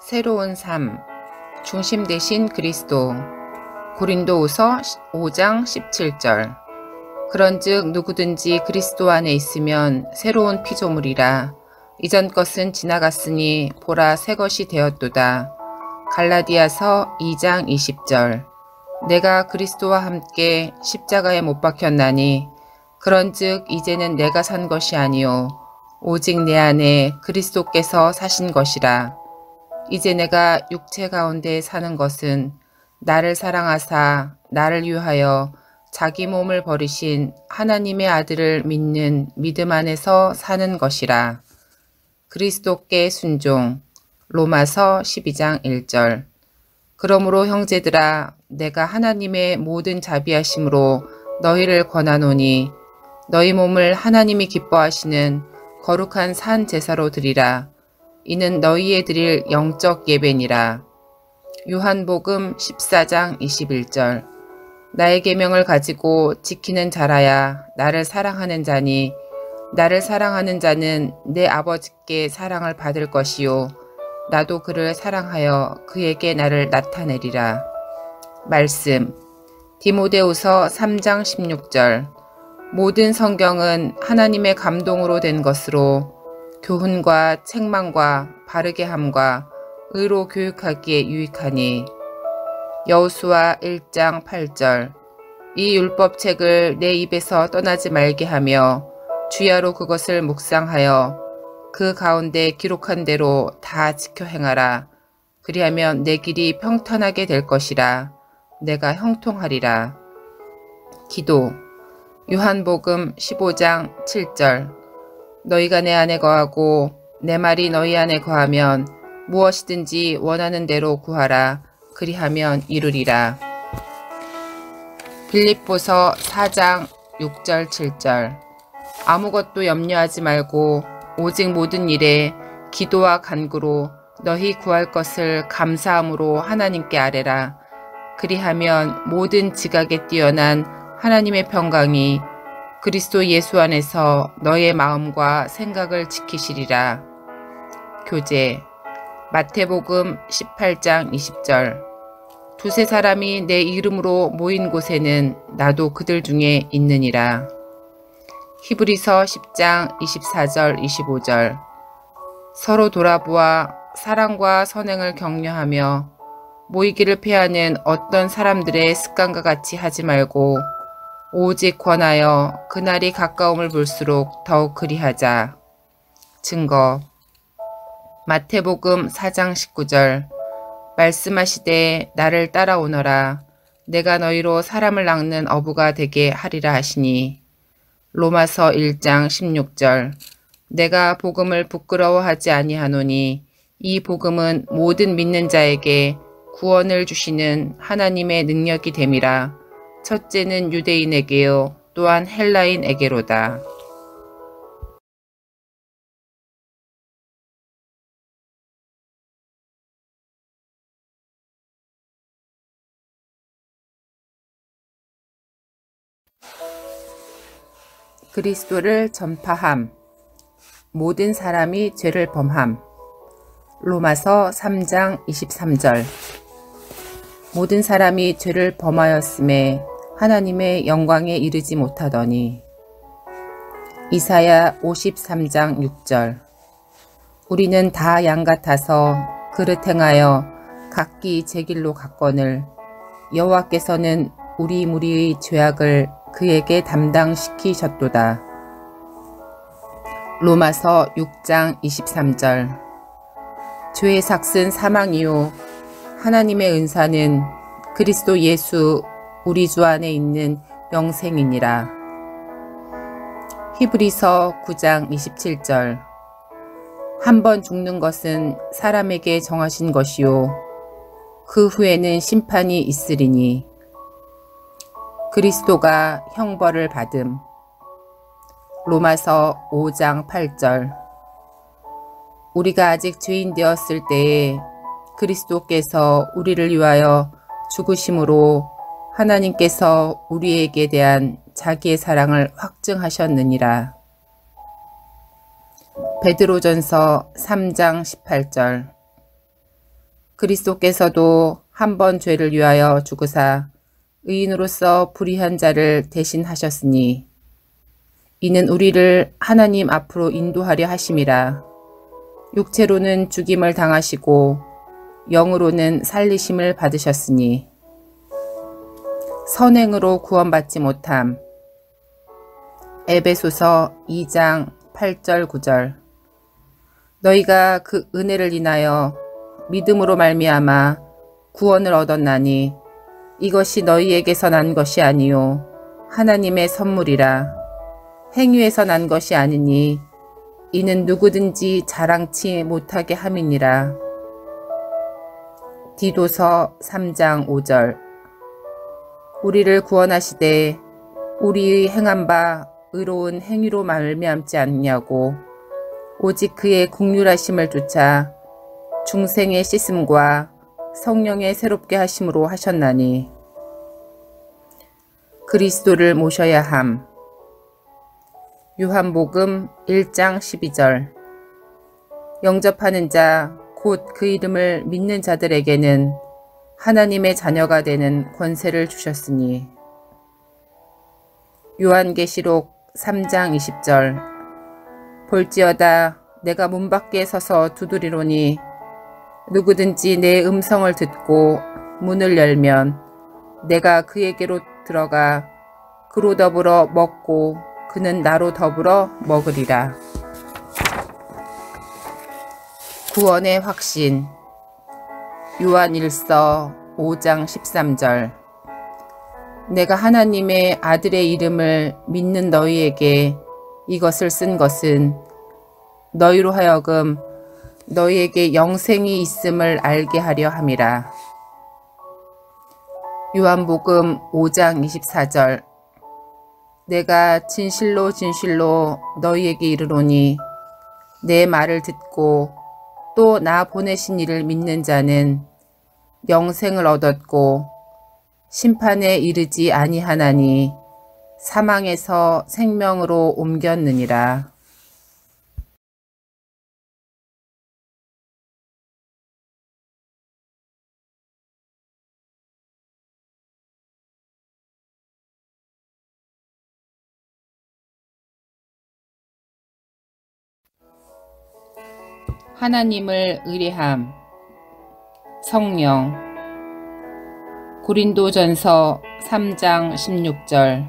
새로운 삶, 중심 되신 그리스도. 고린도후서 5장 17절. 그런즉 누구든지 그리스도 안에 있으면 새로운 피조물이라. 이전 것은 지나갔으니 보라 새 것이 되었도다. 갈라디아서 2장 20절. 내가 그리스도와 함께 십자가에 못 박혔나니 그런즉 이제는 내가 산 것이 아니요 오직 내 안에 그리스도께서 사신 것이라. 이제 내가 육체 가운데 사는 것은 나를 사랑하사 나를 위하여 자기 몸을 버리신 하나님의 아들을 믿는 믿음 안에서 사는 것이라. 그리스도께 순종. 로마서 12장 1절. 그러므로 형제들아, 내가 하나님의 모든 자비하심으로 너희를 권하노니 너희 몸을 하나님이 기뻐하시는 거룩한 산 제사로 드리라. 이는 너희의 드릴 영적 예배니라. 요한복음 14장 21절. 나의 계명을 가지고 지키는 자라야 나를 사랑하는 자니 나를 사랑하는 자는 내 아버지께 사랑을 받을 것이요 나도 그를 사랑하여 그에게 나를 나타내리라. 말씀 디모데후서 3장 16절. 모든 성경은 하나님의 감동으로 된 것으로 교훈과 책망과 바르게 함과 의로 교육하기에 유익하니. 여호수아 1장 8절. 이 율법책을 내 입에서 떠나지 말게 하며 주야로 그것을 묵상하여 그 가운데 기록한 대로 다 지켜 행하라. 그리하면 내 길이 평탄하게 될 것이라. 내가 형통하리라. 기도. 요한복음 15장 7절. 너희가 내 안에 거하고 내 말이 너희 안에 거하면 무엇이든지 원하는 대로 구하라. 그리하면 이루리라. 빌립보서 4장 6절 7절. 아무것도 염려하지 말고 오직 모든 일에 기도와 간구로 너희 구할 것을 감사함으로 하나님께 아뢰라. 그리하면 모든 지각에 뛰어난 하나님의 평강이 그리스도 예수 안에서 너의 마음과 생각을 지키시리라. 교제. 마태복음 18장 20절. 두세 사람이 내 이름으로 모인 곳에는 나도 그들 중에 있느니라. 히브리서 10장 24절 25절. 서로 돌아보아 사랑과 선행을 격려하며 모이기를 패하는 어떤 사람들의 습관과 같이 하지 말고 오직 권하여 그날이 가까움을 볼수록 더욱 그리하자. 증거. 마태복음 4장 19절. 말씀하시되 나를 따라오너라. 내가 너희로 사람을 낚는 어부가 되게 하리라 하시니. 로마서 1장 16절. 내가 복음을 부끄러워하지 아니하노니 이 복음은 모든 믿는 자에게 구원을 주시는 하나님의 능력이 됨이라. 첫째는 유대인에게요 또한 헬라인에게로다. 그리스도를 전파함. 모든 사람이 죄를 범함. 로마서 3장 23절. 모든 사람이 죄를 범하였음에 하나님의 영광에 이르지 못하더니. 이사야 53장 6절. 우리는 다 양 같아서 그릇 행하여 각기 제 길로 갔거늘 여호와께서는 우리 무리의 죄악을 그에게 담당시키셨도다. 로마서 6장 23절. 죄의 삭은 사망이요 하나님의 은사는 그리스도 예수 우리 주 안에 있는 영생이니라. 히브리서 9장 27절. 한 번 죽는 것은 사람에게 정하신 것이요 그 후에는 심판이 있으리니 그리스도가 형벌을 받음. 로마서 5장 8절. 우리가 아직 죄인 되었을 때에 그리스도께서 우리를 위하여 죽으심으로 하나님께서 우리에게 대한 자기의 사랑을 확증하셨느니라. 베드로전서 3장 18절. 그리스도께서도 한 번 죄를 위하여 죽으사 의인으로서 불의한 자를 대신하셨으니 이는 우리를 하나님 앞으로 인도하려 하심이라. 육체로는 죽임을 당하시고 영으로는 살리심을 받으셨으니 선행으로 구원받지 못함. 에베소서 2장 8절 9절. 너희가 그 은혜를 인하여 믿음으로 말미암아 구원을 얻었나니 이것이 너희에게서 난 것이 아니요 하나님의 선물이라. 행위에서 난 것이 아니니 이는 누구든지 자랑치 못하게 함이니라. 디도서 3장 5절. 우리를 구원하시되 우리의 행한 바 의로운 행위로 말미암지 않냐고 오직 그의 긍휼하심을 쫓아 중생의 씻음과 성령의 새롭게 하심으로 하셨나니 그리스도를 모셔야 함. 요한복음 1장 12절. 영접하는 자 곧 그 이름을 믿는 자들에게는 하나님의 자녀가 되는 권세를 주셨으니. 요한계시록 3장 20절. 볼지어다 내가 문 밖에 서서 두드리노니 누구든지 내 음성을 듣고 문을 열면 내가 그에게로 들어가 그로 더불어 먹고 그는 나로 더불어 먹으리라. 구원의 확신. 요한일서 5장 13절. 내가 하나님의 아들의 이름을 믿는 너희에게 이것을 쓴 것은 너희로 하여금 너희에게 영생이 있음을 알게 하려 함이라. 요한복음 5장 24절. 내가 진실로 진실로 너희에게 이르노니 내 말을 듣고 또 나 보내신 이를 믿는 자는 영생을 얻었고 심판에 이르지 아니하나니 사망에서 생명으로 옮겼느니라. 하나님을 의뢰함. 성령. 고린도전서 3장 16절.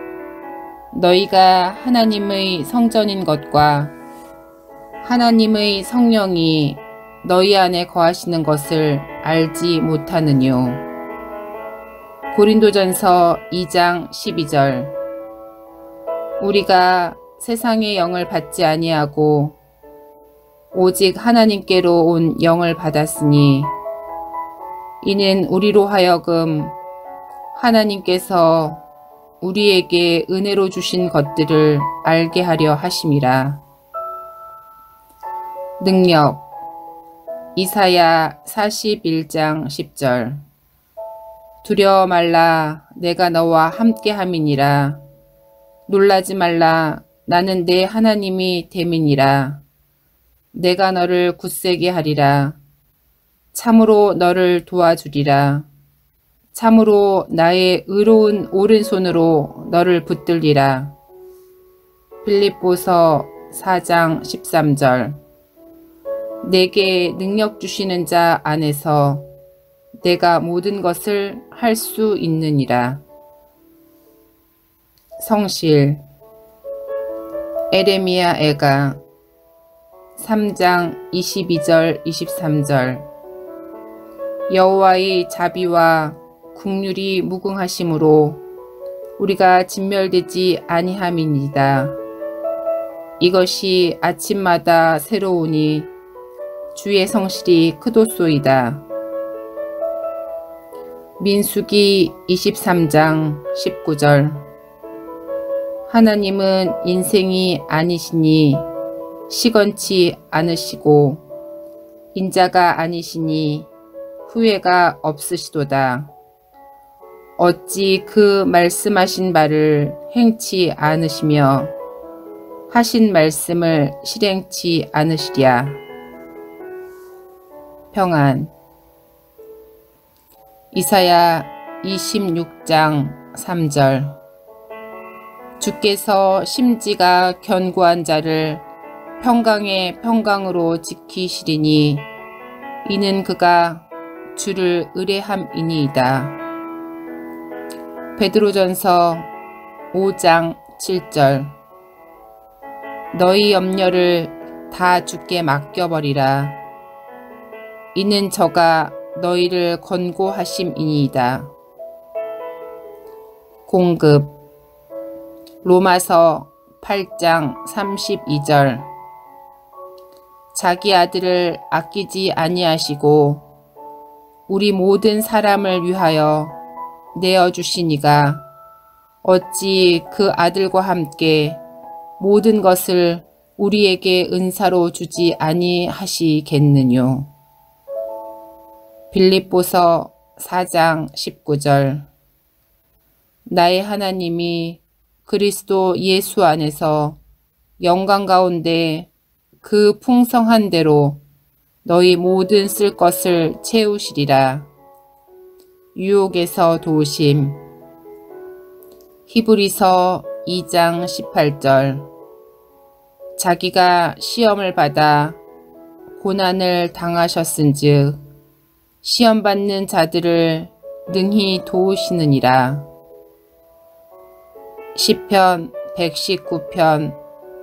너희가 하나님의 성전인 것과 하나님의 성령이 너희 안에 거하시는 것을 알지 못하느뇨. 고린도전서 2장 12절. 우리가 세상의 영을 받지 아니하고 오직 하나님께로 온 영을 받았으니 이는 우리로 하여금 하나님께서 우리에게 은혜로 주신 것들을 알게 하려 하심이라. 능력. 이사야 41장 10절. 두려워 말라 내가 너와 함께 함이니라. 놀라지 말라 나는 내 하나님이 됨이니라. 내가 너를 굳세게 하리라. 참으로 너를 도와주리라. 참으로 나의 의로운 오른손으로 너를 붙들리라. 빌립보서 4장 13절. 내게 능력 주시는 자 안에서 내가 모든 것을 할 수 있느니라. 성실. 에레미야 애가 3장 22절 23절. 여호와의 자비와 긍휼이 무궁하심으로 우리가 진멸되지 아니함이니이다. 이것이 아침마다 새로우니 주의 성실이 크도소이다. 민수기 23장 19절. 하나님은 인생이 아니시니 시건치 않으시고 인자가 아니시니 후회가 없으시도다. 어찌 그 말씀하신 바를 행치 않으시며 하신 말씀을 실행치 않으시랴. 평안. 이사야 26장 3절. 주께서 심지가 견고한 자를 평강의 평강으로 지키시리니 이는 그가 주를 의뢰함이니이다. 베드로전서 5장 7절. 너희 염려를 다 주께 맡겨버리라. 이는 저가 너희를 권고하심이니이다. 공급. 로마서 8장 32절. 자기 아들을 아끼지 아니하시고 우리 모든 사람을 위하여 내어주시니가 어찌 그 아들과 함께 모든 것을 우리에게 은사로 주지 아니하시겠느뇨. 빌립보서 4장 19절. 나의 하나님이 그리스도 예수 안에서 영광 가운데 그 풍성한 대로 너희 모든 쓸 것을 채우시리라. 유혹에서 도우심. 히브리서 2장 18절. 자기가 시험을 받아 고난을 당하셨은즉 시험받는 자들을 능히 도우시느니라. 시편 119편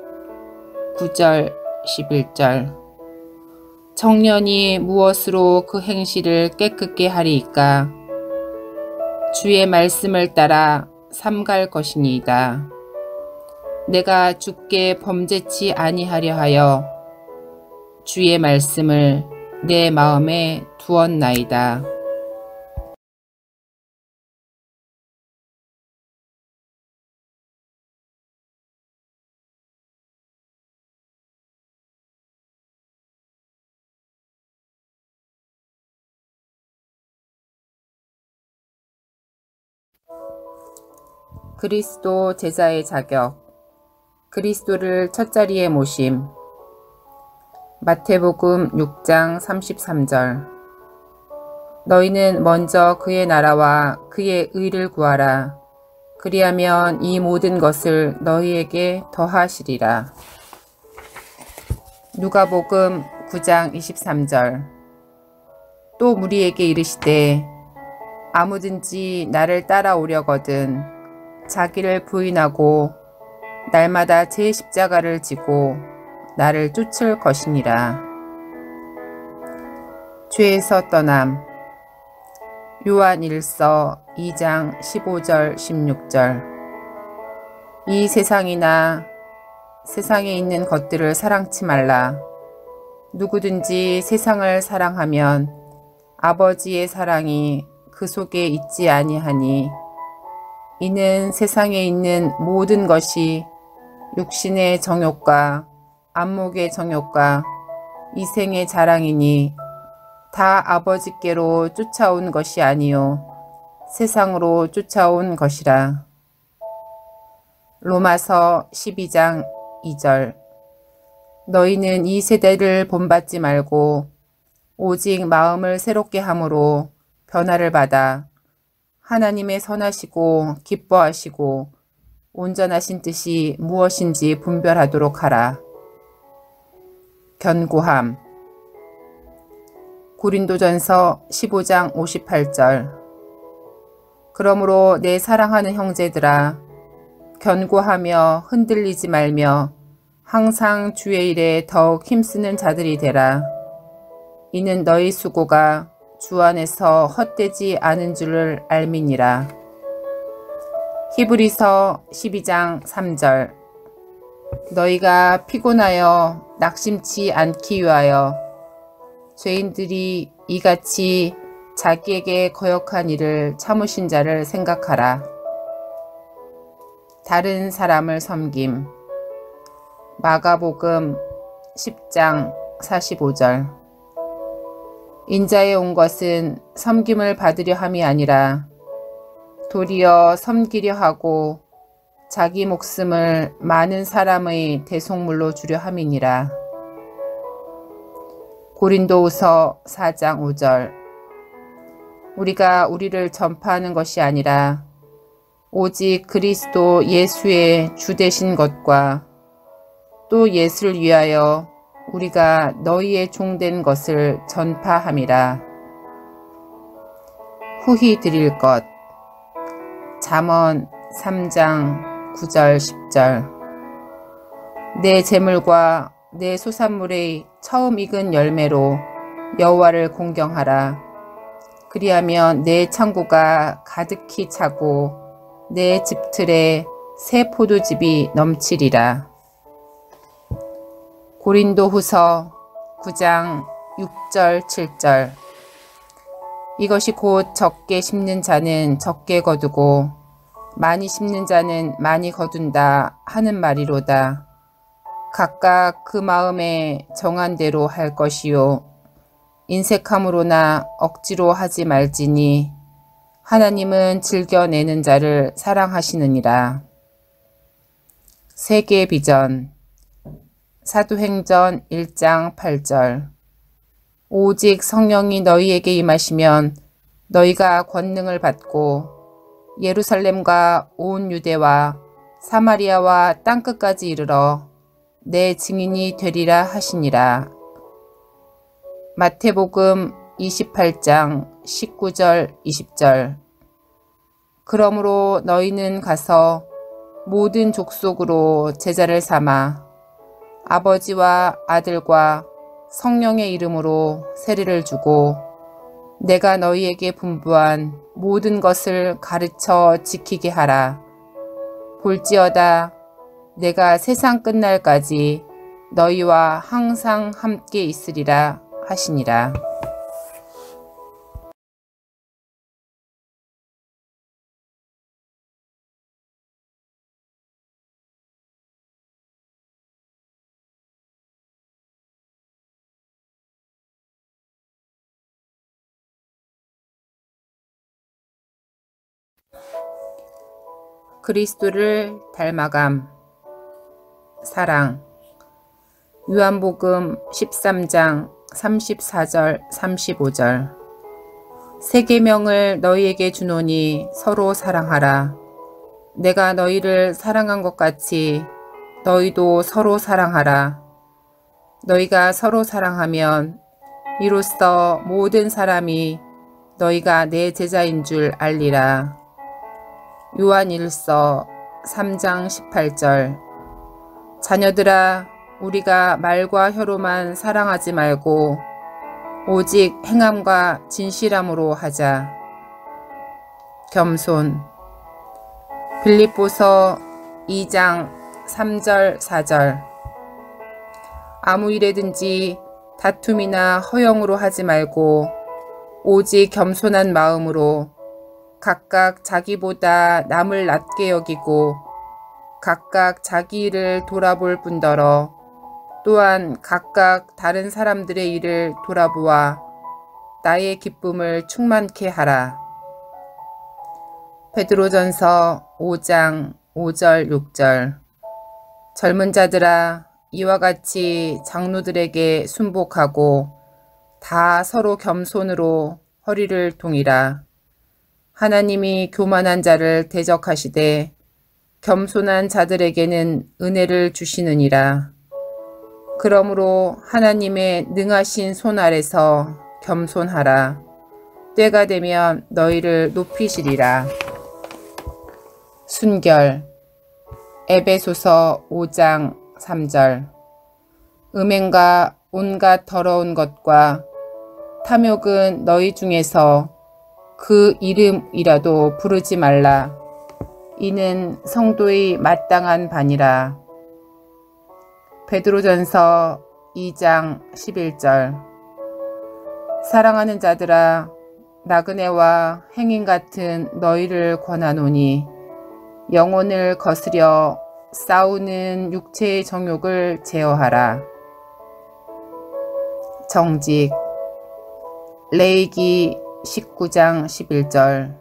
9절 11절. 청년이 무엇으로 그 행실을 깨끗게 하리이까? 주의 말씀을 따라 삼갈 것이니이다. 내가 주께 범죄치 아니하려 하여 주의 말씀을 내 마음에 두었나이다. 그리스도 제자의 자격. 그리스도를 첫자리에 모심. 마태복음 6장 33절. 너희는 먼저 그의 나라와 그의 의를 구하라. 그리하면 이 모든 것을 너희에게 더하시리라. 누가복음 9장 23절. 또 무리에게 이르시되 아무든지 나를 따라오려거든 자기를 부인하고 날마다 제 십자가를 지고 나를 쫓을 것이니라. 죄에서 떠남. 요한일서 2장 15절 16절. 이 세상이나 세상에 있는 것들을 사랑치 말라. 누구든지 세상을 사랑하면 아버지의 사랑이 그 속에 있지 아니하니 이는 세상에 있는 모든 것이 육신의 정욕과 안목의 정욕과 이생의 자랑이니 다 아버지께로 쫓아온 것이 아니요 세상으로 쫓아온 것이라. 로마서 12장 2절. 너희는 이 세대를 본받지 말고 오직 마음을 새롭게 함으로 변화를 받아 하나님의 선하시고 기뻐하시고 온전하신 뜻이 무엇인지 분별하도록 하라. 견고함. 고린도전서 15장 58절. 그러므로 내 사랑하는 형제들아, 견고하며 흔들리지 말며 항상 주의 일에 더욱 힘쓰는 자들이 되라. 이는 너희 수고가 주 안에서 헛되지 않은 줄을 알미니라. 히브리서 12장 3절. 너희가 피곤하여 낙심치 않기 위하여 죄인들이 이같이 자기에게 거역한 일을 참으신 자를 생각하라. 다른 사람을 섬김. 마가복음 10장 45절. 인자에 온 것은 섬김을 받으려 함이 아니라 도리어 섬기려 하고 자기 목숨을 많은 사람의 대속물로 주려 함이니라. 고린도후서 4장 5절. 우리가 우리를 전파하는 것이 아니라 오직 그리스도 예수의 주 되신 것과 또 예수를 위하여 우리가 너희의 종된 것을 전파함이라. 후히 드릴 것. 잠언 3장 9절 10절. 내 재물과 내 소산물의 처음 익은 열매로 여호와를 공경하라. 그리하면 내 창고가 가득히 차고 내 집틀에 새 포도즙이 넘치리라. 고린도후서 9장 6절 7절. 이것이 곧 적게 심는 자는 적게 거두고 많이 심는 자는 많이 거둔다 하는 말이로다. 각각 그 마음에 정한 대로 할 것이요 인색함으로나 억지로 하지 말지니 하나님은 즐겨내는 자를 사랑하시느니라. 세계 비전. 사도행전 1장 8절. 오직 성령이 너희에게 임하시면 너희가 권능을 받고 예루살렘과 온 유대와 사마리아와 땅끝까지 이르러 내 증인이 되리라 하시니라. 마태복음 28장 19절 20절. 그러므로 너희는 가서 모든 족속으로 제자를 삼아 아버지와 아들과 성령의 이름으로 세례를 주고 내가 너희에게 분부한 모든 것을 가르쳐 지키게 하라. 볼지어다 내가 세상 끝날까지 너희와 항상 함께 있으리라 하시니라. 그리스도를 닮아감. 사랑. 요한복음 13장 34절 35절. 새 계명을 너희에게 주노니 서로 사랑하라. 내가 너희를 사랑한 것 같이 너희도 서로 사랑하라. 너희가 서로 사랑하면 이로써 모든 사람이 너희가 내 제자인 줄 알리라. 요한일서 3장 18절. 자녀들아, 우리가 말과 혀로만 사랑하지 말고 오직 행함과 진실함으로 하자. 겸손. 빌립보서 2장 3절 4절. 아무 일에든지 다툼이나 허영으로 하지 말고 오직 겸손한 마음으로 각각 자기보다 남을 낮게 여기고 각각 자기 일을 돌아볼 뿐더러 또한 각각 다른 사람들의 일을 돌아보아 나의 기쁨을 충만케 하라. 베드로전서 5장 5절 6절. 젊은 자들아, 이와 같이 장로들에게 순복하고 다 서로 겸손으로 허리를 동이라. 하나님이 교만한 자를 대적하시되 겸손한 자들에게는 은혜를 주시느니라. 그러므로 하나님의 능하신 손 아래서 겸손하라. 때가 되면 너희를 높이시리라. 순결. 에베소서 5장 3절. 음행과 온갖 더러운 것과 탐욕은 너희 중에서 그 이름이라도 부르지 말라. 이는 성도의 마땅한 바니라. 베드로전서 2장 11절. 사랑하는 자들아, 나그네와 행인 같은 너희를 권하노니 영혼을 거스려 싸우는 육체의 정욕을 제어하라. 정직. 레위기 19장 11절.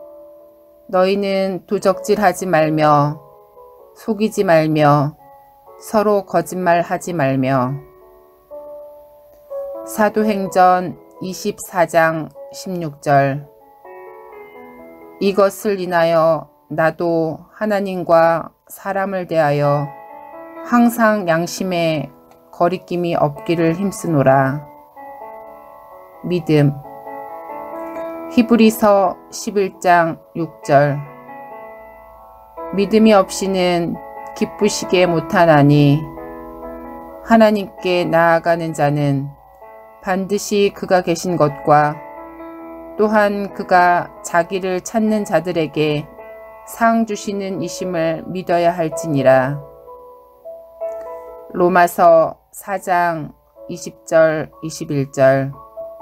너희는 도적질하지 말며 속이지 말며 서로 거짓말하지 말며. 사도행전 24장 16절. 이것을 인하여 나도 하나님과 사람을 대하여 항상 양심에 거리낌이 없기를 힘쓰노라. 믿음. 히브리서 11장 6절. 믿음이 없이는 기쁘시게 못하나니 하나님께 나아가는 자는 반드시 그가 계신 것과 또한 그가 자기를 찾는 자들에게 상 주시는 이심을 믿어야 할지니라. 로마서 4장 20절 21절.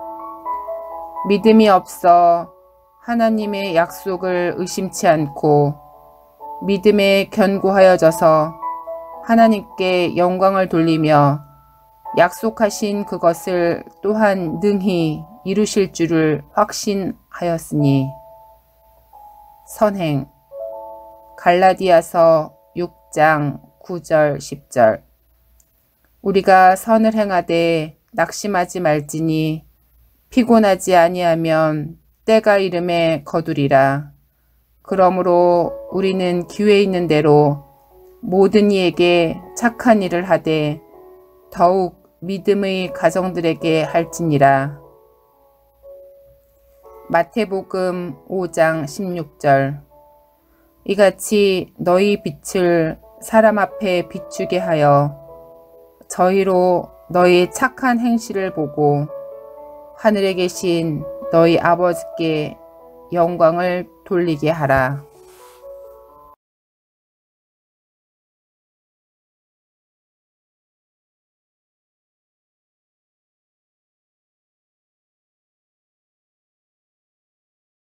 믿음이 없어 하나님의 약속을 의심치 않고 믿음에 견고하여져서 하나님께 영광을 돌리며 약속하신 그것을 또한 능히 이루실 줄을 확신하였으니. 선행. 갈라디아서 6장 9절 10절. 우리가 선을 행하되 낙심하지 말지니 피곤하지 아니하면 때가 이름에 거두리라. 그러므로 우리는 기회 있는 대로 모든 이에게 착한 일을 하되 더욱 믿음의 가정들에게 할지니라. 마태복음 5장 16절. 이같이 너희 빛을 사람 앞에 비추게 하여 저희로 너희 착한 행실을 보고 하늘에 계신 너희 아버지께 영광을 돌리게 하라.